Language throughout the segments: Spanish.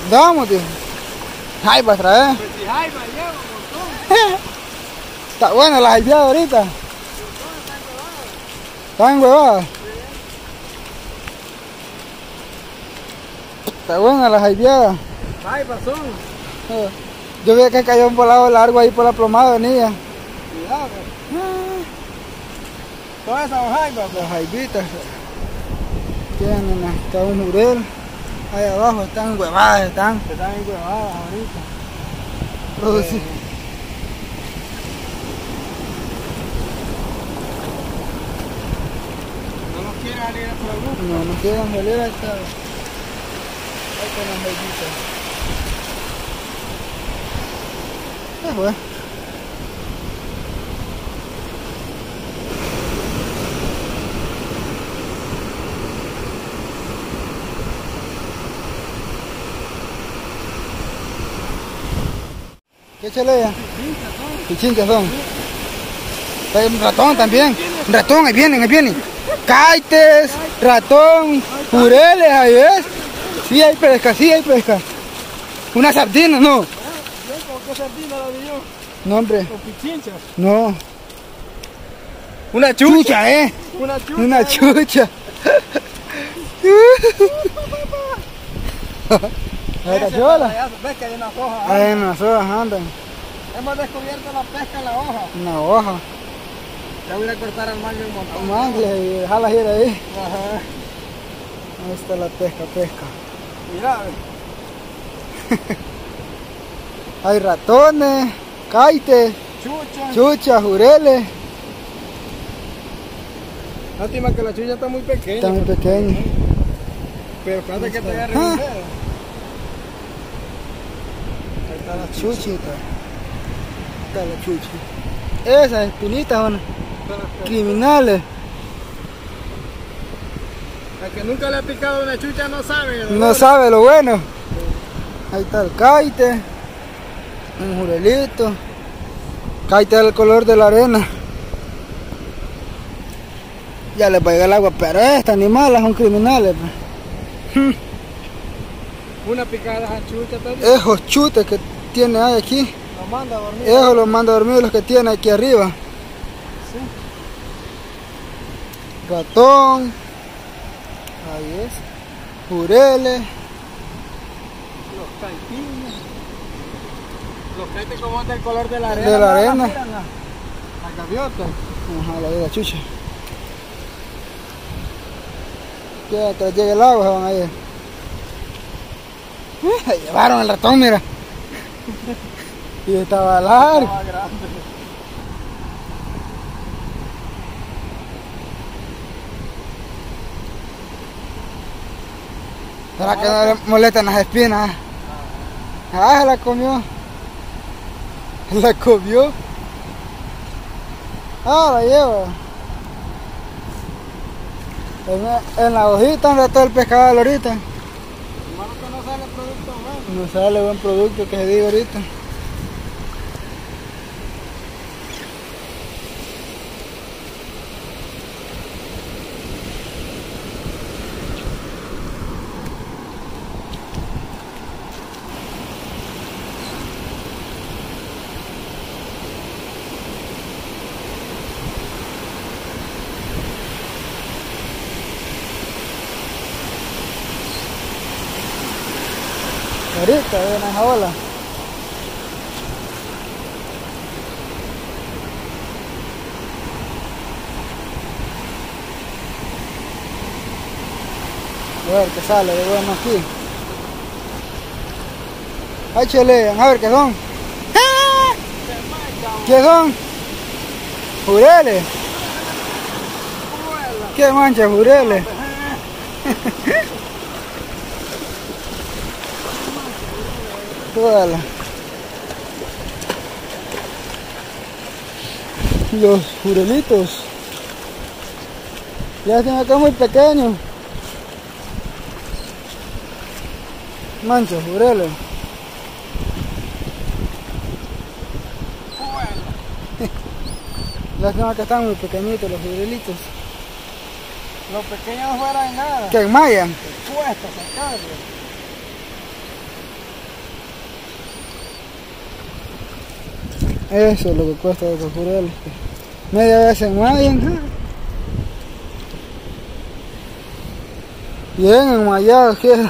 Vamos, tío. Jaiba trae. Pues si jaiba lleva un montón. Está buena la jaibeada ahorita. ¿Están huevadas? Está buena la jaibeada. Jaiba son. Yo vi que cayó un volado largo ahí por la plomada venía. Cuidado. Todas esas son jaibas. Las jaibitas. Tienen hasta un jurel. Ahí abajo están huevadas, están. Están enhuevadas ahorita. Oh, sí. No nos quieren salir el producto. No quieren salir a esta. Ahí con las jaibitas. Bueno. ¿Qué chalea? Pichinchas son. Hay un ratón también. Ratón, ahí vienen. Caites, ratón, jureles, ahí ves. Sí hay pesca. Una sardina, no. ¿Qué sardina la vi yo? No, hombre. ¿O pichinchas? No. Una Chucha, Una chucha. Una chucha. Ahí está chola. ¿Ves que hay unas hojas? Ahí en las hojas andan. Hemos descubierto la pesca en la hoja. Una hoja. Ya voy a cortar al mango un montón. Mangle y dejarla ir ahí. Ajá. Ahí está la pesca. Mira, Hay ratones, caites, chuchas, jureles. Lástima que la chucha está muy pequeña. Está muy pequeña. Pero espérate que te agarre un dedo. Ahí está la chucha. Chuchita. Está la chucha. Esas espinitas son criminales. El que nunca le ha picado una chucha no sabe. No sabe lo bueno. Ahí está el caite. Un jurelito. Caite del color de la arena. Ya les va a llegar el agua, pero estas animales son criminales. Una picada de esa chucha también. Esos chutes que tiene ahí aquí. Lo manda a dormir. Esos los manda a dormir los que tiene aquí arriba. Sí. Ratón. Ahí es. Jureles. Los caipines. Los caites como es del color de la arena. De la arena. La gaviota. Ajá, la chucha. Ya tras llega el agua se van a ir. Llevaron el ratón, mira. Y estaba largo. Estaba grande. ¿Será que no le molestan las espinas? Ah, se la comió. La comió. Ah, la lleva. En la hojita donde está el pescado ahorita. Hermano, que no sale producto bueno. No sale buen producto que se diga ahorita. Ahorita ven esa ola. A ver qué sale de bueno aquí. Ay, chelean, a ver qué son. ¿Qué son? Jureles. ¿Qué mancha, jureles? Todas los jurelitos. Ya están acá muy pequeños. Manchas, jureles. Lástima que están muy pequeñitos los jurelitos. Los pequeños no fueran nada. Que enmayan. Cuesta sacarlos. Eso es lo que cuesta de los jureles. Media vez en mayo. Bien enmayado, que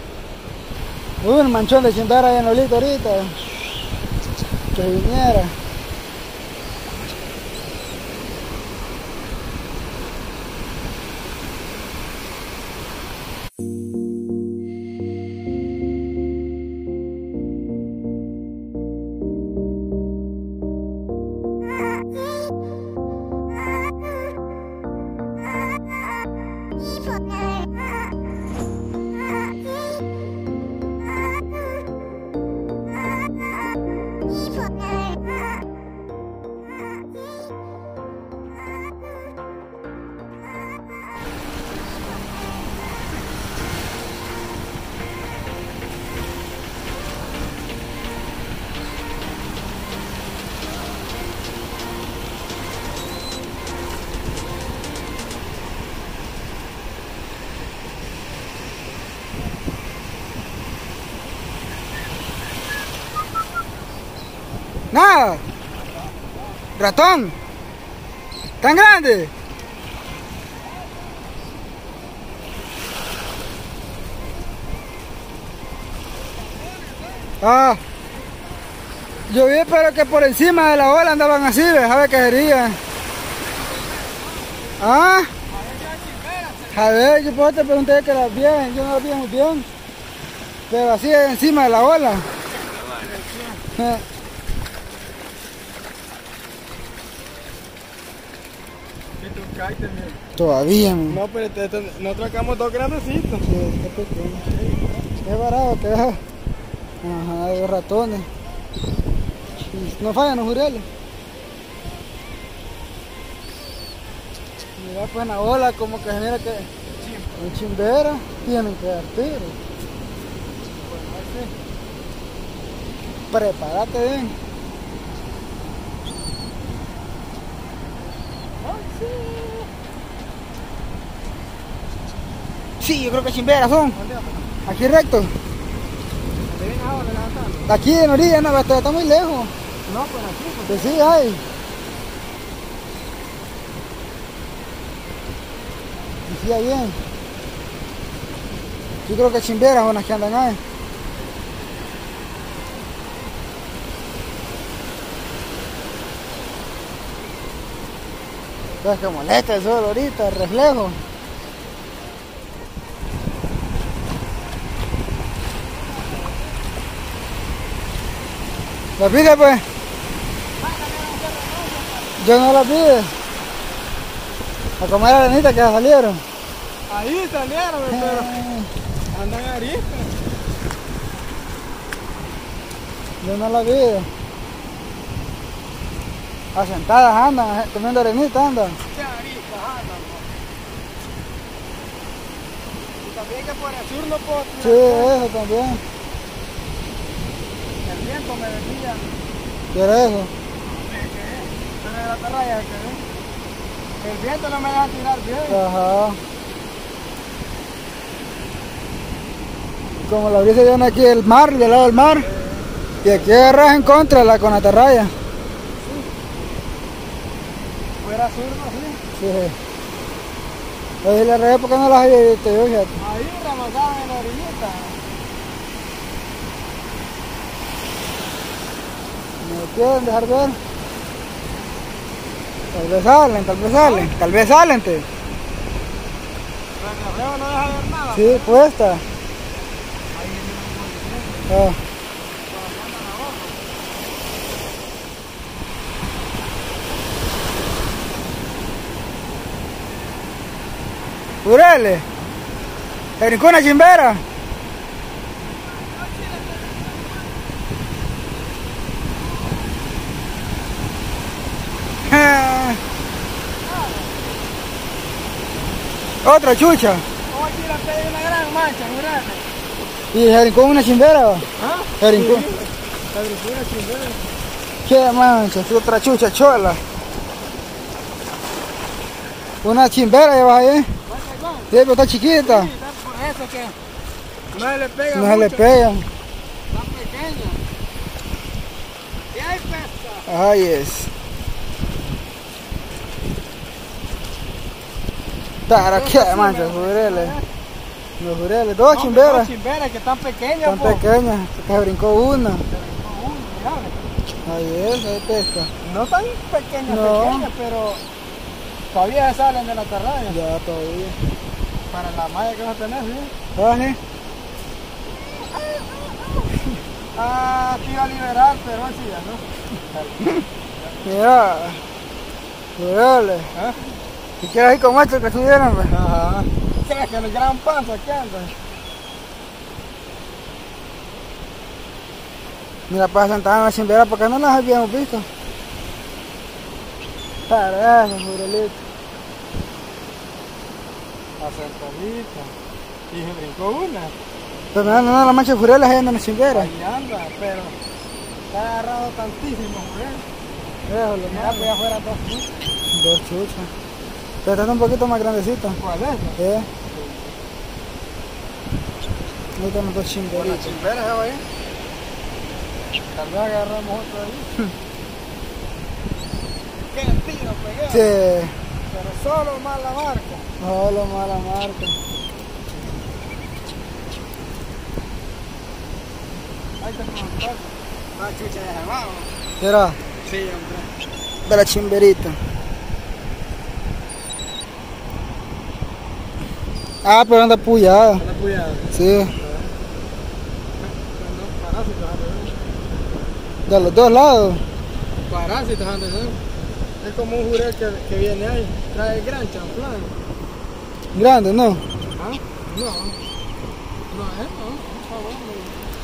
un manchón de chimbera ahí en Lolito ahorita. Que viniera. Nada. Ratón. Tan grande. Ah. Yo vi pero que por encima de la ola andaban así, ¿ves? A ver qué sería. Ah. A ver, yo pues te pregunté que las bien, yo no las vi muy bien. Pero así encima de la ola. Todavía, no, pero nosotros sacamos dos grandecitos. Sí, está pequeño. Es barato, te deja. Ajá, de ratones. Y no fallan los jureles. Mira pues en la ola como que se mira que en chimbera tienen que dar tiro. Prepárate bien. Sí, yo creo que chimberas son. Aquí recto. Aquí en orilla, no, está muy lejos. No, pues aquí. Pues sí, hay. Y sí, hay bien. Yo creo que chimberas son las que andan ahí. Es que molesta el sol ahorita, el reflejo. ¿La pide pues? Yo no la pide. A comer arenita que ya salieron. Ahí salieron, pero andan ahorita. Yo no la pido. Asentadas andan, comiendo arenita andan. ¿Qué ahorita andan? Y también que por el sur no puedo tirar. Sí, eso también. El viento me decía. ¿Qué era eso? Pero de la atarraya, el viento no me deja tirar bien. Ajá. Como la brisa viene aquí del mar, del lado del mar. Y aquí agarras en contra con la atarraya. Fuera sur, ¿no? Sí. Sí. Oye, la realidad, ¿por qué no las hay visto yo, fíjate? Ahí ramazaban en la orillita. ¿Me quieren dejar ver? Tal vez salen, tal vez salen, tal vez salen, te. Pero el reflejo no deja ver nada. Sí, puesta. Ah. Jureles. ¿Te brincó una chimbera? Otra chucha. ¿Cómo aquí la hay una gran mancha, Jureles? ¿Y se brincó una chimbera? ¿Ah? Se brincó. Sí, se brincó una chimbera. ¿Qué mancha? Es otra chucha chola. Una chimbera llevas ahí. Sí, pero está chiquita. Sí, por eso que no se le pega No mucho. se le pega. Está pequeña. hay pesca. Ahí es. Para qué mancha, jureles. Los jureles, dos chimberas. Dos chimberas que están pequeñas. Tan pequeñas, que brincó una. Mira. Ahí es, hay pesca. No tan pequeñas, No. pequeñas, pero todavía se salen de la atarraya. Ya todavía. Para la malla que vas a tener, ¿sí? Baje. Ah, te iba a liberar, pero así ya no. Mira. Jureles. ¿Ah? Si quieres ir con esto que subieran, pues. Ajá. ¿Crees que el gran panza aquí anda? Mira, para sentar en la chimbera, porque no las habíamos visto. Para eso, jurelito. Asentadita. Y se brincó una. Pero no, la mancha de jureles ahí andan en la chimbera. Ahí anda, pero está agarrado tantísimo, ¿eh? Déjalo, Mira, pues afuera dos chuchas. dos chuchas. Pero está un poquito más grandecita. ¿Cuál es? Ahí están los dos Con la chimberitos. chimbera, ¿se va ahí? Tal vez agarramos otro ahí. ¡Qué tiro pegué! Sí. Pero solo mala marca. No, lo mala marca. Ahí te preguntas. Una chucha de abajo. Mira, Sí, hombre. de la chimberita. Ah, pero anda puyada. Anda cuidado. Sí, Parásitos, de los dos lados. parásitos, antes, ¿no? Es como un jurel que viene ahí. Trae gran champlan. Grande, ¿no? ¿Ah? No. No, no. Por favor, no.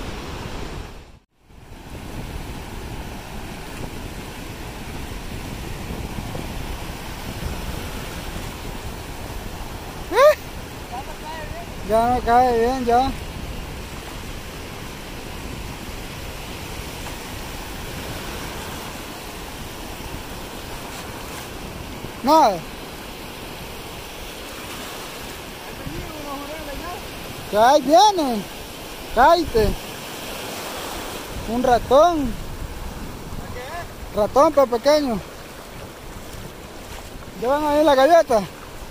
Ya no cae bien, ya. Nada. Que ahí viene. Cállate. Un ratón. Ratón, pero pequeño. Llevan ahí la galleta.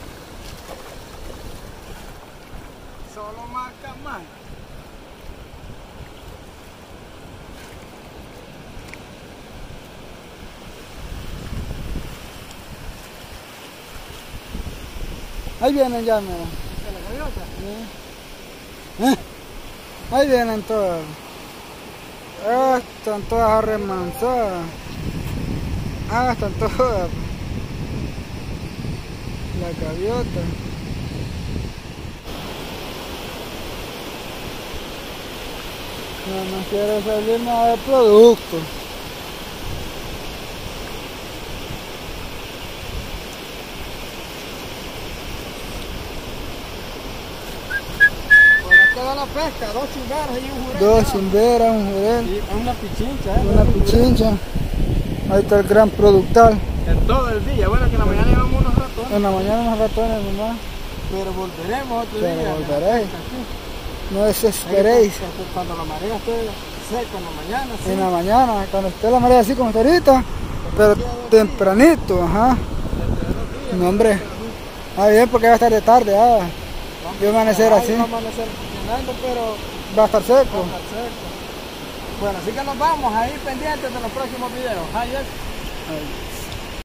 Solo marca más. Ahí vienen ya, mira. ¿De la gaviota? Ahí vienen todas. Están todas arremanzadas. Están todas. La gaviota. No quiero salir nada de producto. Toda la pesca, dos chimberas y un jurel. Dos chimberas, un jurel, Sí, una pichincha, ¿eh? una pichincha. Ahí está el gran productor. En todo el día. Bueno, que en la mañana llevamos unos ratones. En la mañana unos ratones nomás. Pero volveremos otro Pero día. volveréis. Aquí. No desesperéis. Cuando la marea esté seca en la mañana, sí. En la mañana, cuando esté la marea así como está ahorita. Pero tempranito, ajá. No, hombre. Bien, porque va a estar de tarde, va a amanecer así. Va a amanecer llenando, pero Va a estar seco. va a estar seco. Bueno, así que nos vamos ahí pendientes de los próximos videos. Ahí es. Ahí.